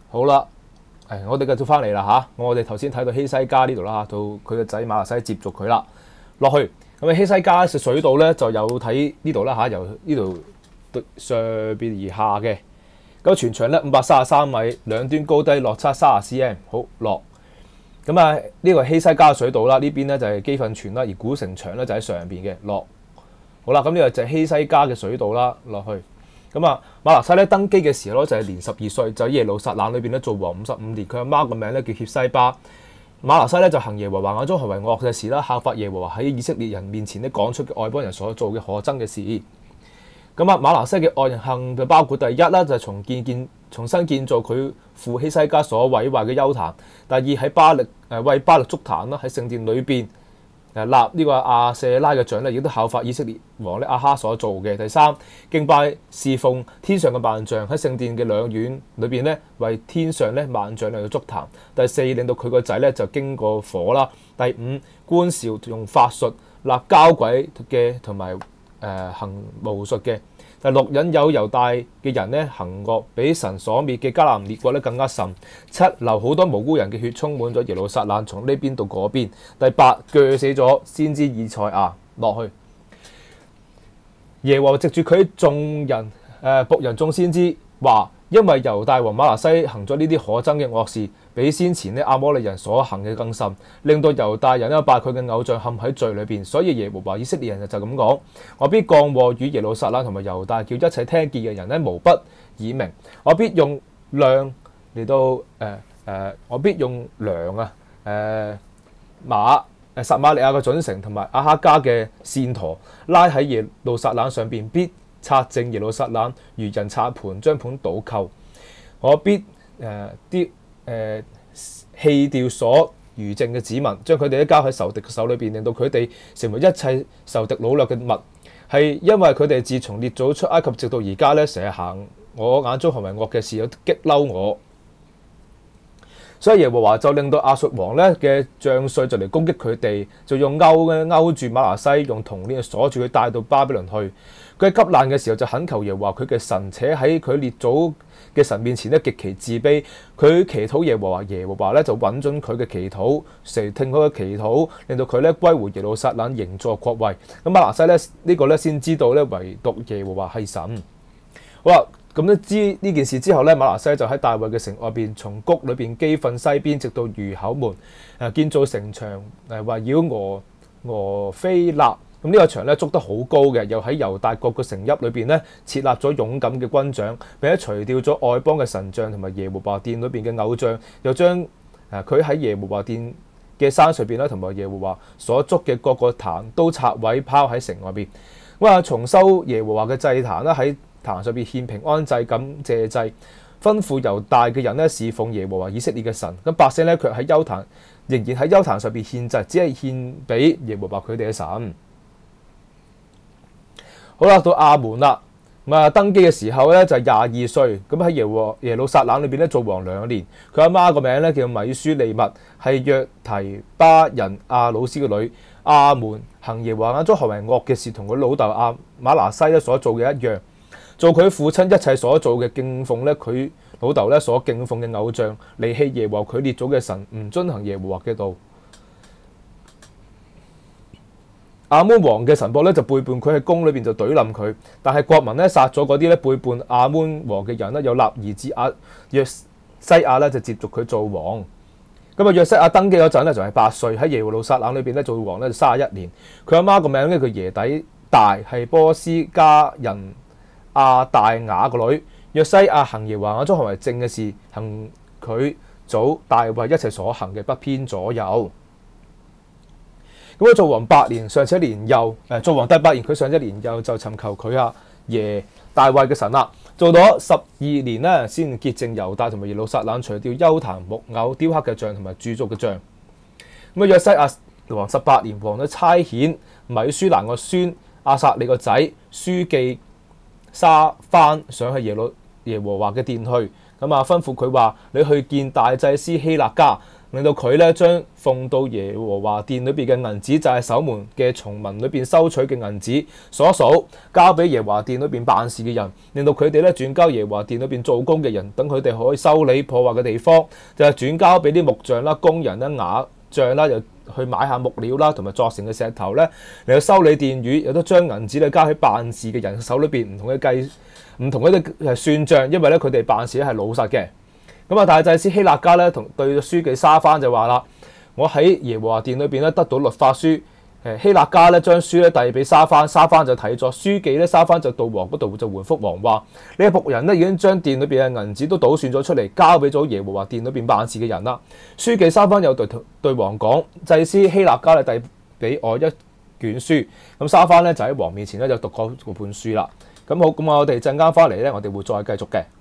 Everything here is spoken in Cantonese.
好啦，我哋繼續翻嚟啦嚇。我哋頭先睇到希西家呢度啦，到佢個仔馬拿西接續佢啦，落去咁希西家嘅水道咧就有睇呢度啦嚇，由呢度上邊而下嘅。咁全長咧533米，兩端高低落差30 cm。好落咁啊，呢個希西家水道啦，呢邊咧就係基訓泉啦，而古城牆咧就喺上邊嘅落。好啦，咁呢個就係希西家嘅水道啦，落去。咁啊，馬拿西咧登基嘅時候咧就係年12歲，就喺耶路撒冷裏邊咧做王55年。佢阿媽個名咧叫協西巴。馬拿西咧就行耶和華眼中行為惡嘅事啦，效法耶和華喺以色列人面前咧講出嘅外邦人所做嘅可憎嘅事。咁啊，馬拿西嘅惡行就包括第一啦，就係重新建造佢父希西家所毀壞嘅邱壇；第二喺為巴力築壇啦，喺聖殿裏邊立呢個亞舍拉嘅像咧，亦都效法以色列王亞哈所做嘅。第三，敬拜侍奉天上嘅萬象，喺聖殿嘅兩院裏邊咧，為天上咧萬象嚟到築壇。第四，令到佢個仔咧就經過火啦。第五，觀兆用法術立交鬼嘅同埋行巫術嘅。第六，引誘猶大嘅人咧行惡，比神所滅嘅迦南列國咧更加甚。七，流好多無辜人嘅血，充滿咗耶路撒冷，從呢邊到嗰邊。第八，鋸死咗先知以賽亞。落去，耶和華藉住佢眾人僕人眾先知話，因為猶大王馬拿西行咗呢啲可憎嘅惡事，比先前咧亞摩利人所行嘅更甚，令到猶大人拜佢嘅偶像陷喺罪裏邊。所以耶和華以色列人就咁講：我必降禍與耶路撒冷同埋猶大，叫一切聽見嘅人咧無不耳鳴。我必用糧嚟到我必用糧撒瑪利亞嘅準繩同埋亞哈家嘅線駝拉喺耶路撒冷上邊，必拆淨耶路撒冷，如人拆盤，將盤倒扣。我必棄掉所餘剩嘅子民，將佢哋咧交喺仇敵嘅手裏邊，令到佢哋成為一切仇敵擄掠嘅物。係因為佢哋自從列祖出埃及直到而家咧，成日行我眼中行為惡嘅事，有激嬲我。所以耶和華就令到亞述王咧嘅將帥就嚟攻擊佢哋，就用勾住馬拿西，用銅鏈鎖住佢，帶到巴比倫去。佢喺急難嘅時候就懇求耶和華佢嘅神，且喺佢列祖嘅神面前咧極其自卑。佢祈禱耶和華，耶和華咧就允准佢嘅祈禱，垂聽佢嘅祈禱，令到佢咧歸回耶路撒冷，營造國位。咁馬拿西咧呢個咧先知道咧，唯獨耶和華係神。好啦。咁咧知呢件事之後咧，馬拿西就喺大衛嘅城外邊，從谷裏邊基訓西邊，直到魚口門，建造城牆，圍繞俄菲勒。咁呢個牆咧築得好高嘅，又喺猶大各個城邑裏邊咧設立咗勇敢嘅軍長，並且除掉咗外邦嘅神像同埋耶和華殿裏邊嘅偶像，又將佢喺耶和華殿嘅山上邊啦，同埋耶和華所築嘅各個壇都拆毀，拋喺城外邊。重修耶和華嘅祭壇啦，喺壇上邊獻平安祭、感謝祭，吩咐猶大嘅人咧侍奉耶和華以色列嘅神。咁百姓咧卻喺邱壇，仍然喺邱壇上邊獻祭，只係獻俾耶和華佢哋嘅神。好啦，到亞門啦。登基嘅時候咧就係22歲，咁喺耶路撒冷裏邊咧做王2年。佢阿媽個名咧叫米書利密，係約提巴人亞魯斯嘅女。亞門行耶和華眼中行為惡嘅事，同佢老豆馬拿西咧所做嘅一樣，做佢父親一切所做嘅，敬奉咧佢老豆咧所敬奉嘅偶像，離棄耶和華佢列祖嘅神，唔遵行耶和華嘅道。亞捫王嘅臣僕咧就背叛佢，喺宮裏邊就懟冧佢，但係國民咧殺咗嗰啲咧背叛亞捫王嘅人咧，有立兒子約西亞咧就接續佢做王。咁約西亞登基嗰陣咧就係8歲，喺耶路撒冷裏邊咧做王咧就31年。佢阿媽個名咧叫耶底大，係波斯加人亞大雅個女。約西亞行耶和華眼中行為正嘅事，行佢祖大衛一切所行嘅，不偏左右。咁佢做王8年，尚且年幼，做王第8年，佢尚且年幼就尋求佢大衛嘅神啦。做咗12年咧，先潔淨猶大同埋耶路撒冷，除掉邱壇、木偶、雕刻嘅像同埋鑄造嘅像。咁約西亞王18年，王都差遣米舒蘭個孫亞撒利個仔書記沙番上去耶和華嘅殿去。吩咐佢話：你去見大祭司希勒家， 令到佢咧將奉到耶和華殿裏邊嘅銀子，就係守門嘅從民裏邊收取嘅銀子數一數，交俾耶和華殿裏邊辦事嘅人，令到佢哋咧轉交耶和華殿裏邊做工嘅人，等佢哋可以修理破壞嘅地方，就係轉交俾啲木匠啦、工人啦、瓦匠啦，又去買下木料啦，同埋作成嘅石頭咧嚟到修理殿宇，又都將銀子咧交喺辦事嘅人手裏邊，唔同嘅啲算賬，因為咧佢哋辦事咧係老實嘅。咁啊，大祭司希勒家咧同對書記沙番就話啦：我喺耶和華殿裏邊咧得到律法書。希勒家咧將書咧遞俾沙番，沙番就睇咗。書記咧沙番就到王嗰度就回覆王話：你嘅僕人咧已經將殿裏邊嘅銀子都倒算咗出嚟，交俾咗耶和華殿裏邊辦事嘅人啦。書記沙番又對王講：祭司希勒家咧遞俾我一卷書。咁沙番咧就喺王面前咧就讀過嗰本書啦。咁好，咁我哋陣間翻嚟咧，我哋會再繼續嘅。